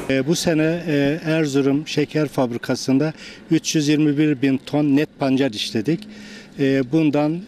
Bu sene Erzurum Şeker Fabrikası'nda 321 bin ton net pancar işledik. Bundan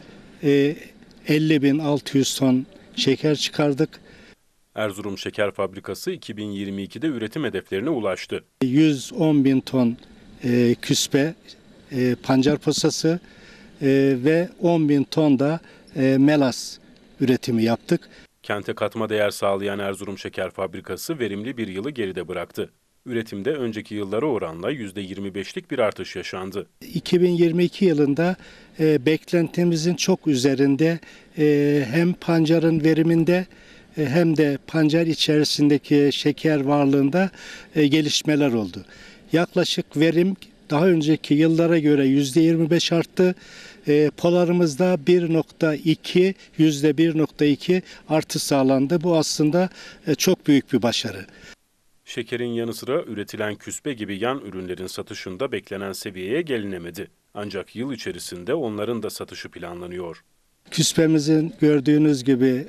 50.600 ton şeker çıkardık. Erzurum Şeker Fabrikası 2022'de üretim hedeflerine ulaştı. 110 bin ton küspe pancar posası ve 10 bin ton da melas üretimi yaptık. Kente katma değer sağlayan Erzurum Şeker Fabrikası verimli bir yılı geride bıraktı. Üretimde önceki yıllara oranla %25'lik bir artış yaşandı. 2022 yılında beklentimizin çok üzerinde hem pancarın veriminde hem de pancar içerisindeki şeker varlığında gelişmeler oldu. Yaklaşık verim daha önceki yıllara göre %25 arttı. Polarımızda %1.2 artış sağlandı. Bu aslında çok büyük bir başarı. Şekerin yanı sıra üretilen küspe gibi yan ürünlerin satışında beklenen seviyeye gelinemedi. Ancak yıl içerisinde onların da satışı planlanıyor. Küspemizin gördüğünüz gibi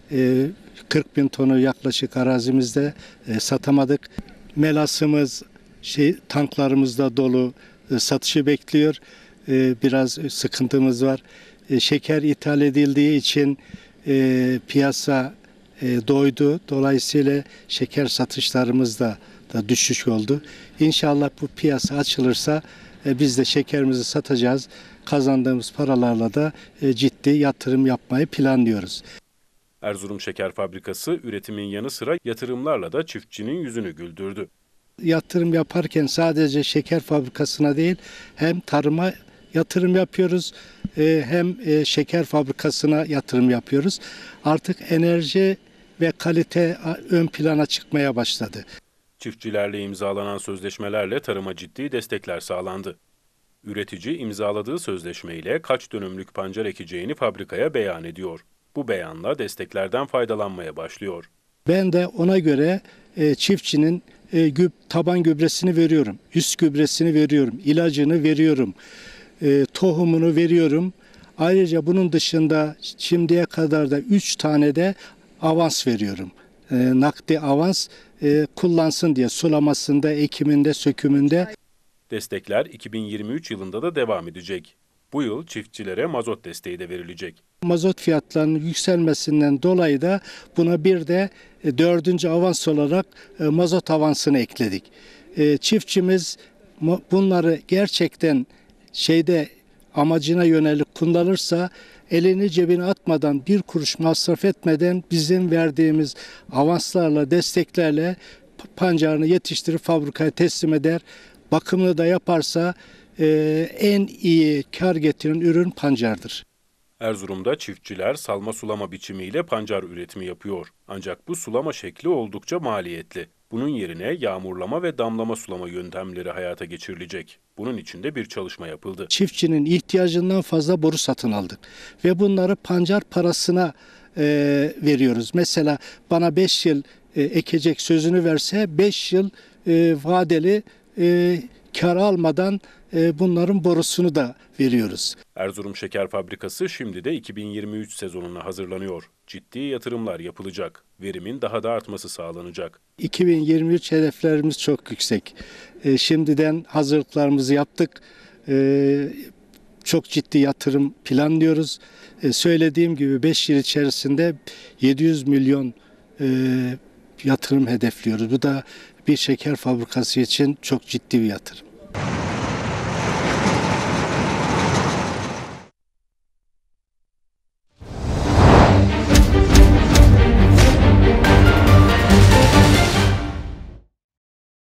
40 bin tonu yaklaşık arazimizde satamadık. Melasımız tanklarımızda dolu, satışı bekliyor. Biraz sıkıntımız var. Şeker ithal edildiği için piyasa doydu. Dolayısıyla şeker satışlarımızda da düşüş oldu. İnşallah bu piyasa açılırsa biz de şekerimizi satacağız. Kazandığımız paralarla da ciddi yatırım yapmayı planlıyoruz. Erzurum Şeker Fabrikası üretimin yanı sıra yatırımlarla da çiftçinin yüzünü güldürdü. Yatırım yaparken sadece şeker fabrikasına değil hem tarıma yatırım yapıyoruz hem şeker fabrikasına yatırım yapıyoruz. Artık enerji ve kalite ön plana çıkmaya başladı. Çiftçilerle imzalanan sözleşmelerle tarıma ciddi destekler sağlandı. Üretici imzaladığı sözleşmeyle kaç dönümlük pancar ekeceğini fabrikaya beyan ediyor. Bu beyanla desteklerden faydalanmaya başlıyor. Ben de ona göre çiftçinin taban gübresini veriyorum, üst gübresini veriyorum, ilacını veriyorum, tohumunu veriyorum. Ayrıca bunun dışında şimdiye kadar da 3 tane de avans veriyorum. Nakdi avans kullansın diye sulamasında, ekiminde, sökümünde. Destekler 2023 yılında da devam edecek. Bu yıl çiftçilere mazot desteği de verilecek. Mazot fiyatlarının yükselmesinden dolayı da buna bir de 4. avans olarak mazot avansını ekledik. Çiftçimiz bunları gerçekten amacına yönelik kullanırsa elini cebine atmadan bir kuruş masraf etmeden bizim verdiğimiz avanslarla, desteklerle pancarını yetiştirip fabrikaya teslim eder. Bakımını da yaparsa en iyi kar getiren ürün pancardır. Erzurum'da çiftçiler salma sulama biçimiyle pancar üretimi yapıyor. Ancak bu sulama şekli oldukça maliyetli. Bunun yerine yağmurlama ve damlama sulama yöntemleri hayata geçirilecek. Bunun için de bir çalışma yapıldı. Çiftçinin ihtiyacından fazla boru satın aldık ve bunları pancar parasına veriyoruz. Mesela bana 5 yıl ekecek sözünü verse 5 yıl vadeli kar almadan bunların borusunu da veriyoruz. Erzurum Şeker Fabrikası şimdi de 2023 sezonuna hazırlanıyor. Ciddi yatırımlar yapılacak. Verimin daha da artması sağlanacak. 2023 hedeflerimiz çok yüksek. Şimdiden hazırlıklarımızı yaptık. Çok ciddi yatırım planlıyoruz. Söylediğim gibi 5 yıl içerisinde 700 milyon yatırım hedefliyoruz. Bu da bir şeker fabrikası için çok ciddi bir yatırım.